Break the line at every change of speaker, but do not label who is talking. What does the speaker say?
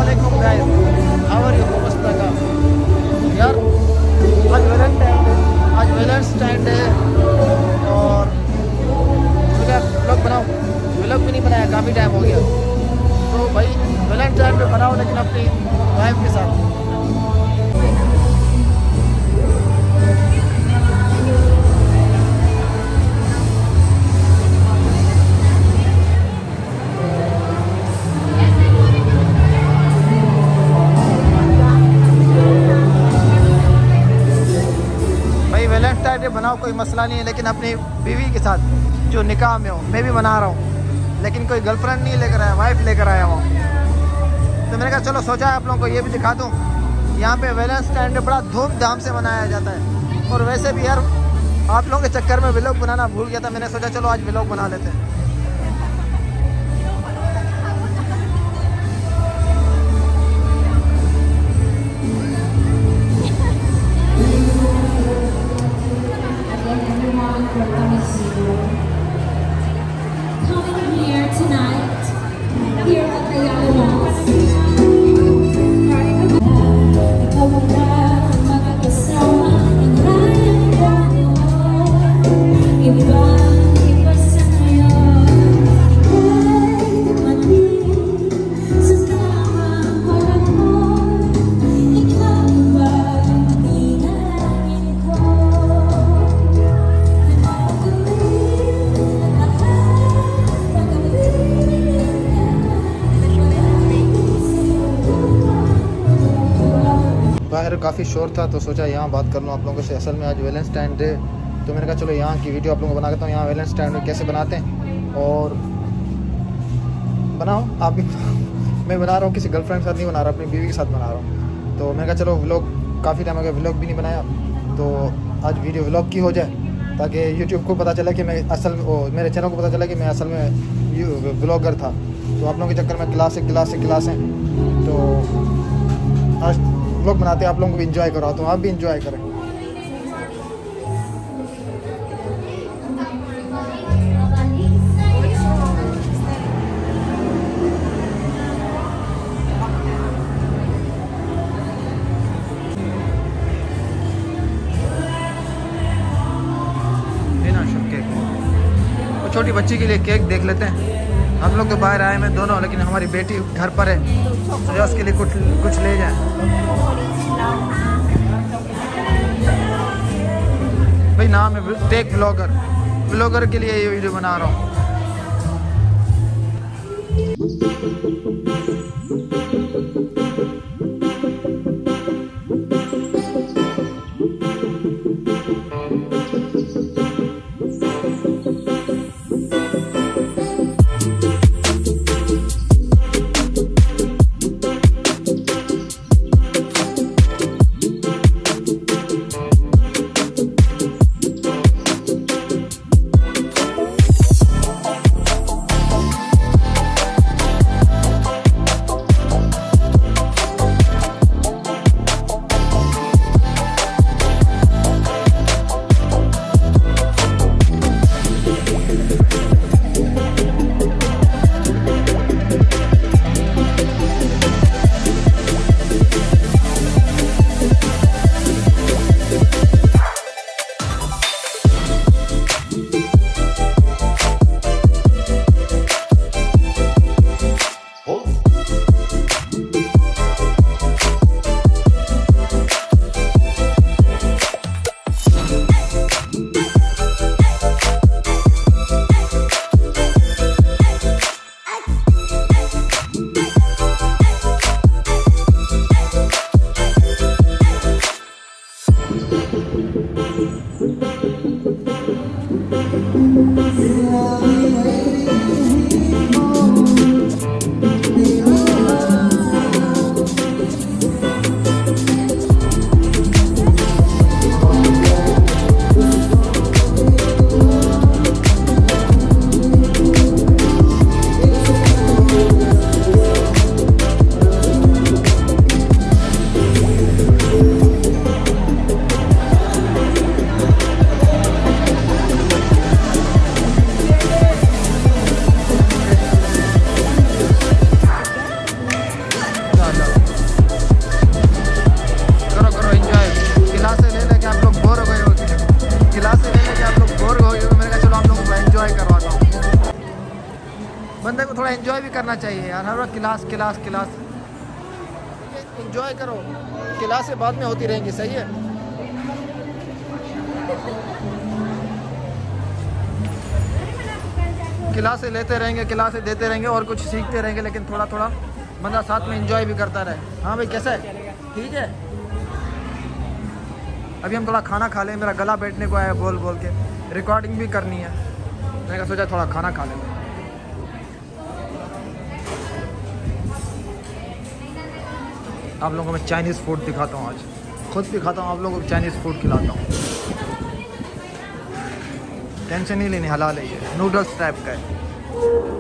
अस्सलामुअलैकुम guys, how are you Mustafa यार। आज वैलेंटाइन डे और मुझे व्लॉग बनाओ, व्लॉग भी नहीं बनाया, काफ़ी टाइम हो गया। तो भाई वैलेंटाइन डे बनाओ लेकिन अपनी वाइफ के साथ। वैलेंटाइन डे बनाओ, कोई मसला नहीं है, लेकिन अपनी बीवी के साथ जो निकाह में हो। मैं भी बना रहा हूँ लेकिन कोई गर्लफ्रेंड नहीं लेकर आया, वाइफ लेकर आया हूँ। तो मैंने कहा चलो सोचा आप लोगों को ये भी दिखा दूँ। यहाँ पे वैलेंटाइन डे बड़ा धूमधाम से मनाया जाता है। और वैसे भी यार आप लोगों के चक्कर में व्लॉग बनाना भूल गया था, मैंने सोचा चलो आज व्लॉग बना लेते हैं। बाहर काफ़ी शोर था तो सोचा यहाँ बात कर लूँ आप लोगों से। असल में आज वैलेंटाइन डे, तो मैंने कहा चलो यहाँ की वीडियो आप लोगों को बना देता हूँ। यहाँ वैलेंटाइन डे कैसे बनाते हैं और बनाओ आप भी। मैं बना रहा हूँ, किसी गर्लफ्रेंड के साथ नहीं बना रहा, अपनी बीवी के साथ बना रहा हूँ। तो मैंने कहा चलो व्लॉग, काफ़ी टाइम हो गया व्लॉग भी नहीं बनाया, तो आज वीडियो व्लॉग की हो जाए ताकि यूट्यूब को पता चले कि मैं असल में, मेरे चैनल को पता चला कि मैं असल में व्लॉगर था। तो आप लोगों के चक्कर में क्लास हैं, तो आज व्लॉग बनाते हैं, आप लोगों को भी इंजॉय कराता हूँ, आप भी इंजॉय करें। केक, छोटी बच्ची के लिए केक देख लेते हैं। हम लोग तो बाहर आए हैं दोनों, लेकिन हमारी बेटी घर पर है, तो उसके लिए कुछ ले जाए। भाई नाम है टेक ब्लॉगर के लिए ये वीडियो बना रहा हूँ। करना चाहिए यार, हर वक्त क्लास क्लास क्लास। इंजॉय करो, क्लासें बाद में होती रहेंगी, सही है। क्लासें लेते रहेंगे, क्लासें देते रहेंगे और कुछ सीखते रहेंगे, लेकिन थोड़ा थोड़ा बंदा साथ में एंजॉय भी करता रहे। हाँ भाई कैसा है, ठीक है। अभी हम थोड़ा खाना खा लें, मेरा गला बैठने को आया बोल बोल के, रिकॉर्डिंग भी करनी है, मैंने सोचा थोड़ा खाना खा लें। आप लोगों को मैं चाइनीज़ फूड दिखाता हूँ, आज खुद भी खाता हूँ, आप लोगों को चाइनीज़ फूड खिलाता हूँ। टेंशन नहीं लेनी, हलाल है ये, नूडल्स टाइप का है।